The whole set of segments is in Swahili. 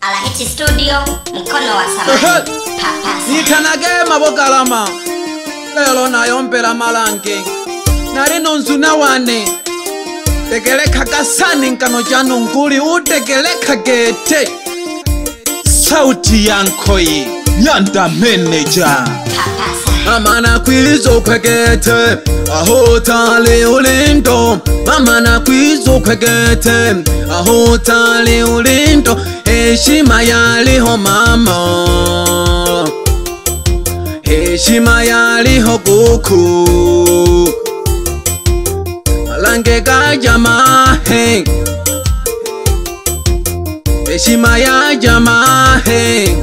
Alahiti studio, mkono wa samani. Nikanagema BUGALAMA lelo nayompela malange nari nonzuna wane tegeleka kasani nkano jano nguli utegeleka gete sauti yankoi Nyanda MENEJA mama na kwizo kwegete aho tali ulindo mama na kwizo kwegete aho tali ulindo heshima yaliho mama heshima yaliho kuku malange gajama he heshima ya jamaa he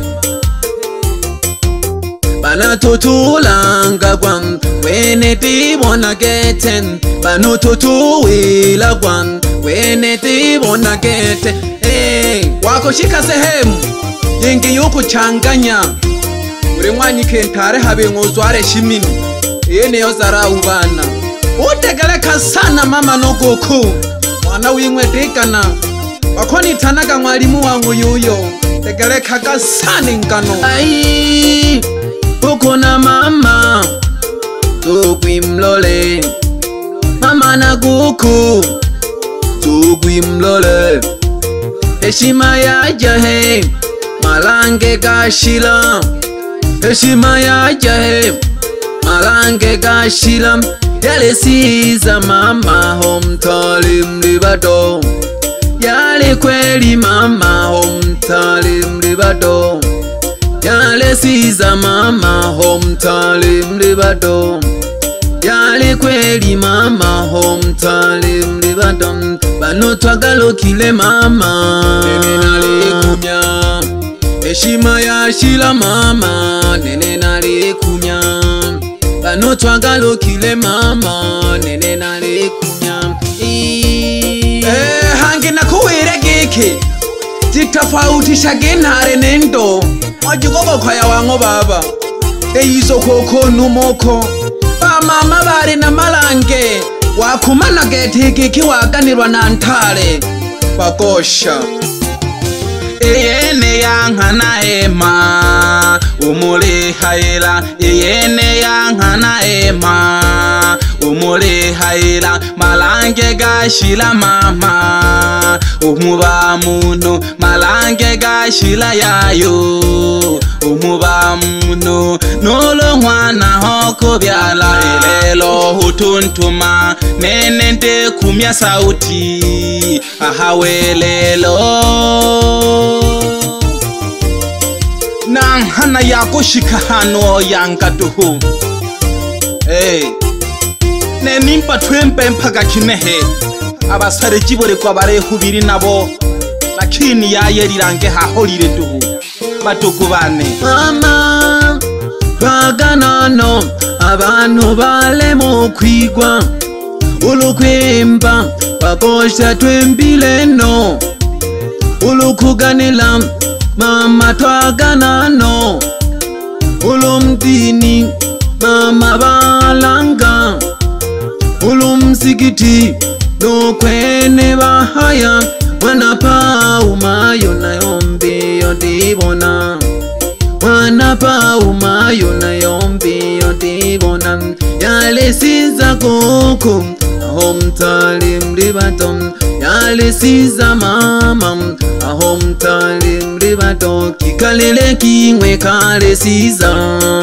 bana tutulanga kwan wene tibona geten bano tutuwila kwan wene tibona gete wako shika sehemu yengi yuku changanya uri mwanyi kentare habe ngozware shimini yene yozara ubana utegeleka sana mama no goku mwana wimwe dekana wakoni tanaka mwalimu wangu yuyo tegeleka kasani nkano ai uko na mama tukwimlole mama na goku tukwimlole heshima ya jahe malange gashila heshima ya jahe malange gashila yale siza mama homtali mlibado yale kweli mama homtali mlibado yale siza mama homtali mlibado yale kweli mama homtali mlibado bano twagalokile mama nene nalikumya heshima ya shila mama nene nalikumya bano twagalokile mama nene nalikunya hangi nakuwire giki titafautisha genare nendo majigoko kwaya wango baba eizo koko numoko mama bari na malange wakumana gete giki waganirwa na ntare bakosha Eyene yankana ema umule haila eyene yankana ema umule haila malange gashila mama umuba muntu malange gashila yayo umuba muntu nolo mwana hoko byala elelo hutuntuma nene nte kumya sauti ahawelelo nang hana yako shikahano yankatuhu ne nimpa twempe mpaka kinehe abasare kibore kwa bare hubiri nabo lakini yayerirange haholire tuhu batukubane mama baganano abantu bale mu kwigwa ulukwimba bakosha twembile no ulukuganila mama twaganano ulumdini mama balanga ulumsikiti no kwene bahaya wana paumayo na yombi yodibona wana paumayo na yombi yodibona yale siza koko ahomtali mlibatom yale siza mama ahomtali mlibato kikalele kimwe kale siza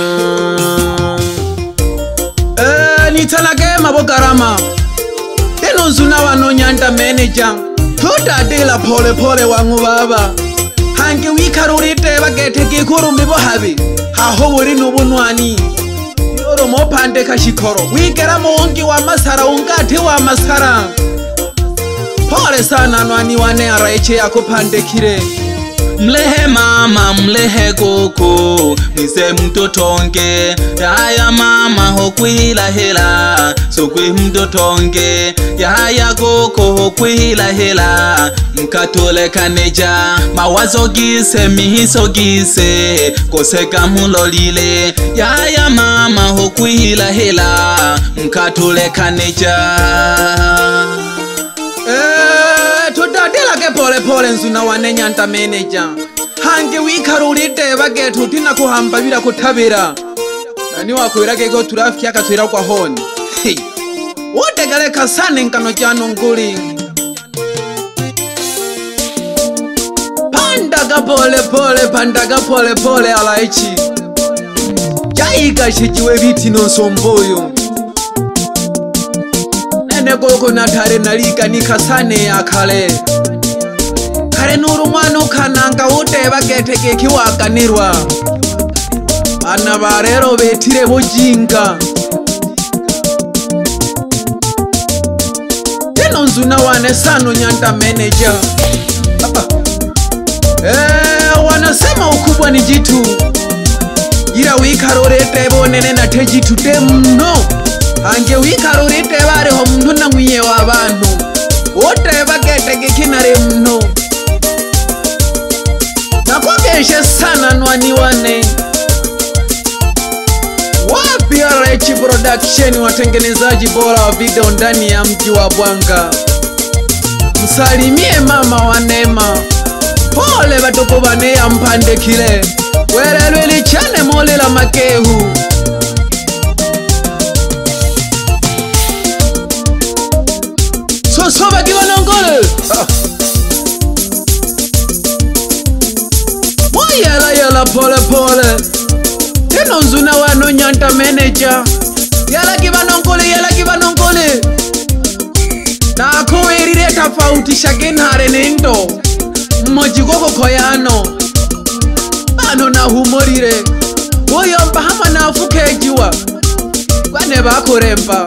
nitanagema BUGALAMA eno nzuna wano Nyanda MENEJA tutadila pole pole wangu baba hangi wikarurite bagete gikuru mbibo habi haho buri nubunwani yoro mopande kashikoro wikera mongi wa masara ungati wa masara pole sana nwani wane araiche yako pande kire mlehe mama mlehe koko mise mtotonge yaya mama hokwila hela sokwe mtotonge yaya koko hokwila hela mkatole kaneja mawazo gise mihiso gise koseka mulolile yaya mama hokwila hela mkatole kaneja tudadila ke pole pole nzuna wane nyanda meneja hange wikarurite bagetu tina kuhamba bila kutabira nani wakwirage go turafiki akatwira kwa honi wote gale kasane nkano cyano nguri pandaga pole pole alaichi jaiga shijiwe biti no somboyo nene koko natare nalika nikasane ya kale nuru mwana ukananga wote bagete kiwaganirwa ana barero betire bujinga teno nzuna wane sano nyanda meneja wanasema ukubwa ni jitu ila wikarorete bonene na tejitu temno hange wikarorete bareho muntu namwiye w'abantu wote bagete kinare mno nakogeshe sana nwani wane WPRH Production, watengenezaji bora wa video ndani ya mji wa Bwanga. Msalimie mama wa Neema, pole batoko bane ya mpande kile werelweli chane mole la makehu sosoba kibanongole yala pole teno nzuna wano nyanda meneja yala kibanongole nako erire tafauti shagenhare nendo mmojigoko koyano ano na humorire oyo mbahama nafukejiwa kwane bakoremba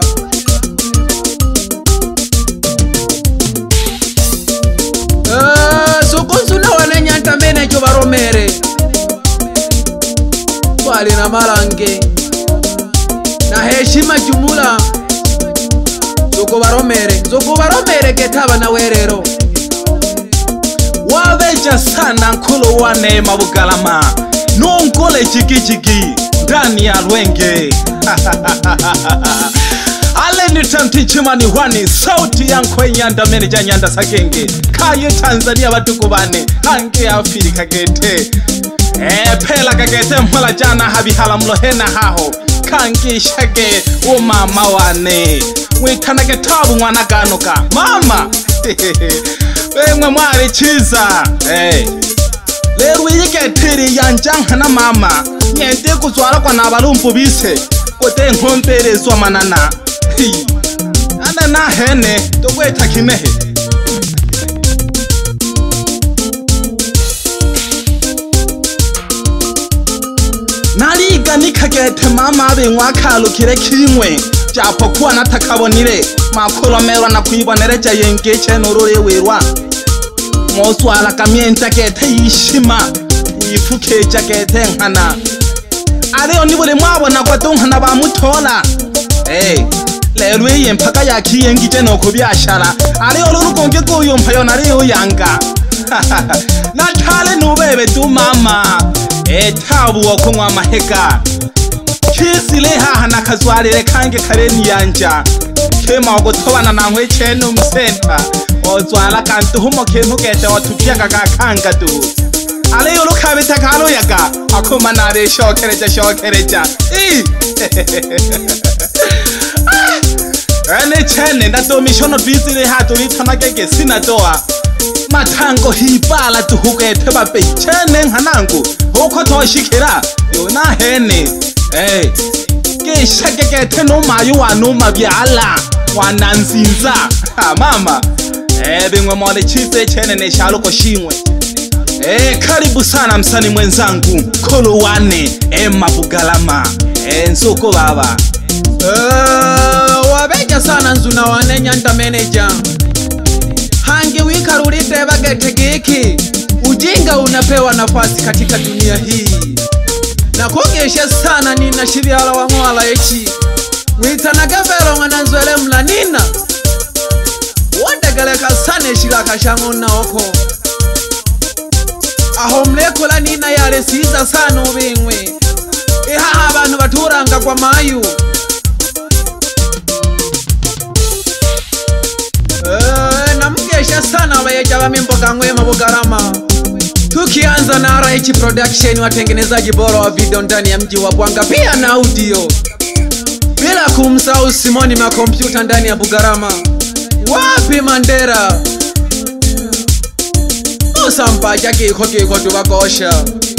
sokonzuna wane nyanda meneja baromere wali na malange na heshima jumula zoko baromere ketaba na werero wabeja sana nkolo wa Neema Bugalama nonkole chiki ndani ya Rwenge ale ni tantichimani wani sauti ya Nyanda meneja Nyanda Sakenge kaye Tanzania batuko bane hange Afrika gete pela kagete mala jana habihala mlohena haho kangi shage o mama wane wikana getabu mwana ganoka mama wemwe mwari chiza leru yiketiri yanjanga na mama nyende kuzwara kwa nabalumpu bise kote nkomperezwa manana ana na hene togweta kimehe naliga nikagete mama abe mwakalukire kimwe japo kuwa natakabonire makolomero na kuibonereja yenge chenurure werwa moswala kamienta gete yishima yifuke jagete nkana areo nibule mwabona kwa donkana bamutola lero yempaka yakiyengije no kubyashara areo rurugonge goyo mpayo nareo yanga natale nubebe tu mama tabu wako mwa maheka kisile haha nakazwarire kange kareni yanja kema ogotobana namwe cheno msenta ozwala kantu humo kemu gete watupyanga kakanga tu ale yolo kabita kalo yaga akoma nare shokereja ane chene ndato mishono bizile hatu litamagege sina doa matango hibala tuhugete babe chene nhanangu hoko toshikira yona hene keshagegete no mayu wanuma byala wananzinza mama bingwe mole chize chene ne shaluko shimwe karibu sana msani mwenzangu kolo wane Emma Bugalama nsoko baba wabeja sana nzuna wane Nyanda meneja hange wikarurite bagete giki ujinga unapewa nafasi katika dunia hii na kuongeshe sana nina shibyala wa mwala echi witana gavero mwananzwele mlanina wadegaleka sane shiraka shangona oko aho mlekola nina yale siza sana ubingwe ihaha abantu baturanga kwa mayu namugeshe pamoja sana wayeja wa mimboga ngwema Bugalama. Tukianza na RH Production, watengenezaji bora wa video ndani ya mji wa Bwanga pia na audio. Bila kumsahau Simoni makompyuta ndani ya Bugalama. Wapi Mandera? Musamba jake ikoke tubakosha.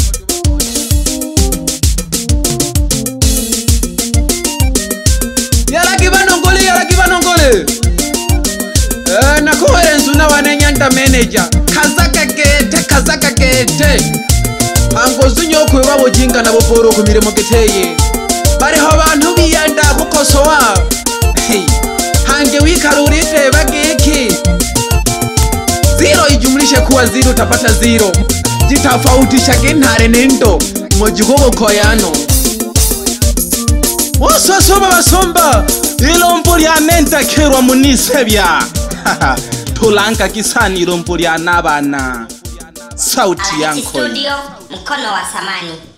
Yala kibanongole. Nakuwerenzu na wanenyanda meneja. Kazaka kete. Angozunyo kwe wabo jinga na boporo kumiremo keteye. Bariho abantu biyanda kukosowa. Hange wikarurite bageki. 0 ijumlishe kuwa 0 utapata 0. Jitafautisha gentare nendo mojugogo koyano. Wasoma basomba ilombo lya menta kerwa munisebya. Tulanka kisani ilombo lya nabana. Sauti yanko. Studio mkono wa samani.